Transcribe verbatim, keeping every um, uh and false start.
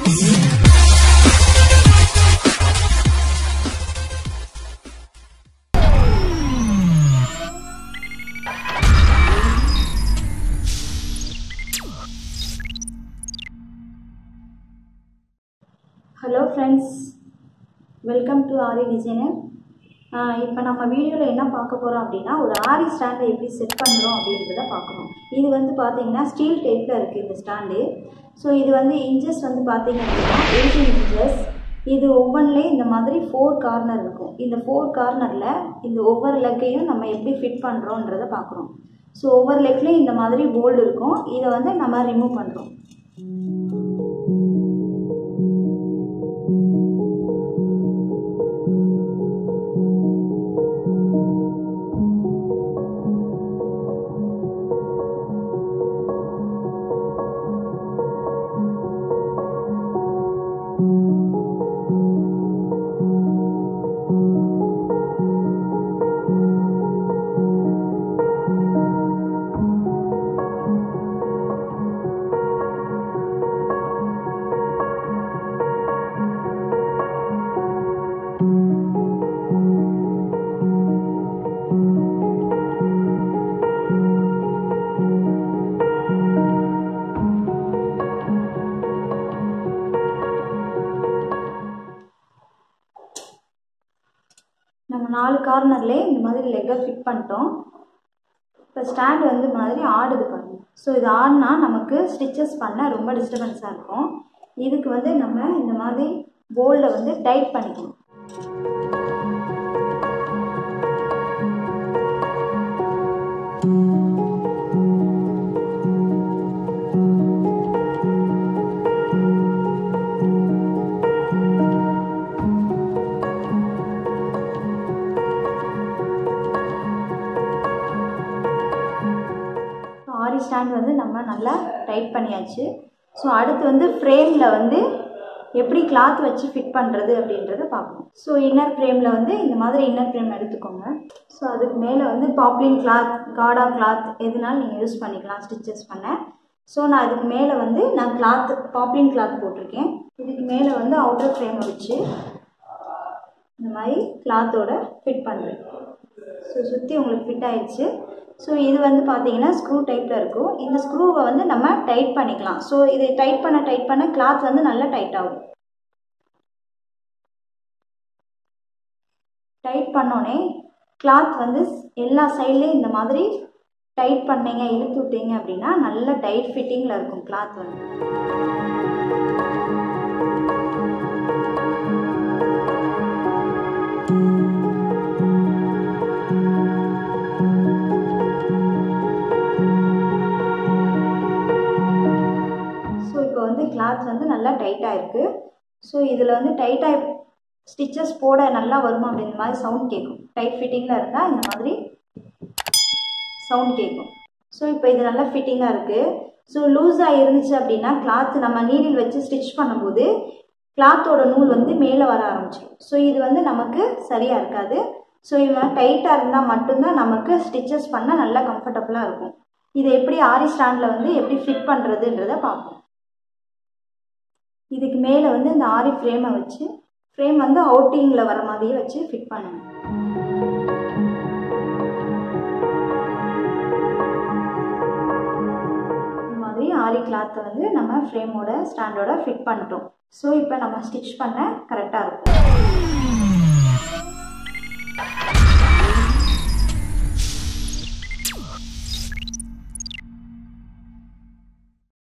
Hello friends, welcome to Ari Designer. இப்போ நம்ம வீடியோவில் என்ன பார்க்க போகிறோம் அப்படின்னா ஒரு ஆரி ஸ்டாண்டை எப்படி செட் பண்ணுறோம் அப்படின்றத பார்க்குறோம். இது வந்து பார்த்தீங்கன்னா ஸ்டீல் டைப்பில் இருக்குது இந்த ஸ்டாண்டு. ஸோ இது வந்து இன்ச்சஸ் வந்து பார்த்தீங்க அப்படின்னா எயிட்டீன் இன்ச்சஸ். இது ஒவ்வொன்றிலையும் இந்த மாதிரி ஃபோர் கார்னர் இருக்கும். இந்த ஃபோர் கார்னரில் இந்த ஒவ்வொரு லெக்கையும் நம்ம எப்படி ஃபிட் பண்ணுறோன்றதை பார்க்குறோம். ஸோ ஒவ்வொரு லெக்லேயும் இந்த மாதிரி போல்டு இருக்கும். இதை வந்து நம்ம ரிமூவ் பண்ணுறோம். நம்ம நாலு கார்னர்லேயே இந்த மாதிரி லெக்கை ஃபிட் பண்ணிட்டோம். இப்போ ஸ்டாண்ட் வந்து மாதிரி ஆடுது பாருங்க. ஸோ இது ஆடினா நமக்கு ஸ்டிச்சஸ் பண்ண ரொம்ப டிஸ்டர்பன்ஸாக இருக்கும். இதுக்கு வந்து நம்ம இந்த மாதிரி போல்டை வந்து டைட் பண்ணிக்கணும். ஆரி ஸ்டாண்ட் வந்து நம்ம நல்லா டைட் பண்ணியாச்சு. ஸோ அடுத்து வந்து ஃப்ரேமில் வந்து எப்படி கிளாத் வச்சு ஃபிட் பண்ணுறது அப்படின்றத பார்க்கணும். ஸோ இன்னர் ஃப்ரேமில் வந்து இந்த மாதிரி இன்னர் ஃப்ரேம் எடுத்துக்கோங்க. ஸோ அதுக்கு மேலே வந்து பாப்ளின் கிளாத், காடா கிளாத் எதுனாலும் நீங்கள் யூஸ் பண்ணிக்கலாம் ஸ்டிச்சஸ் பண்ண. ஸோ நான் அதுக்கு மேலே வந்து நான் கிளாத் பாப்ளின் கிளாத் போட்டிருக்கேன். இதுக்கு மேலே வந்து அவுட்டர் ஃப்ரேம் வச்சு இந்த மாதிரி கிளாத்தோட ஃபிட் பண்ணுறேன். ஸோ சுற்றி உங்களுக்கு ஃபிட் ஆயிடுச்சு. ஸோ இது வந்து பார்த்தீங்கன்னா ஸ்க்ரூ டைப்பில் இருக்கும். இந்த ஸ்க்ரூவை வந்து நம்ம டைட் பண்ணிக்கலாம். ஸோ இதை டைட் பண்ண டைட் பண்ண கிளாத் வந்து நல்லா டைட் ஆகும். டைட் பண்ணோடனே கிளாத் வந்து எல்லா சைட்லேயும் இந்த மாதிரி டைட் பண்ணீங்க, இழுத்து விட்டீங்க அப்படின்னா நல்ல டைட் ஃபிட்டிங்கில் இருக்கும் கிளாத் வந்து. கிளாத் வந்து நல்லா டைட்டாக இருக்குது. ஸோ இதில் வந்து டைட்டாக ஸ்டிச்சஸ் போட நல்லா வருமா அப்படின்ற மாதிரி சவுண்ட் கேட்கும். டைட் ஃபிட்டிங்கில் இருந்தால் இந்த மாதிரி சவுண்ட் கேட்கும். ஸோ இப்போ இது நல்லா ஃபிட்டிங்காக இருக்குது. ஸோ லூஸாக இருந்துச்சு அப்படின்னா கிளாத் நம்ம நீடில் வச்சு ஸ்டிச் பண்ணும்போது கிளாத்தோட நூல் வந்து மேலே வர ஆரம்பிச்சிடும். ஸோ இது வந்து நமக்கு சரியாக இருக்காது. ஸோ இது மாதிரி டைட்டாக இருந்தால் மட்டும்தான் நமக்கு ஸ்டிச்சஸ் பண்ண நல்லா கம்ஃபர்டபுளாக இருக்கும். இதை எப்படி ஆரி ஸ்டாண்டில் வந்து எப்படி ஃபிட் பண்ணுறதுன்றதை பார்ப்போம். இதுக்கு மேலே வந்து இந்த ஆரி ஃப்ரேமை வச்சு ஃப்ரேம் வந்து அவுட்டிங்கில் வர மாதிரியே வச்சு ஃபிட் பண்ணணும். இந்த மாதிரி ஆரி கிளாத்தை வந்து நம்ம ஃப்ரேமோட ஸ்டாண்டோட ஃபிட் பண்ணிட்டோம். ஸோ இப்போ நம்ம ஸ்டிச் பண்ண கரெக்டாக இருக்கும்.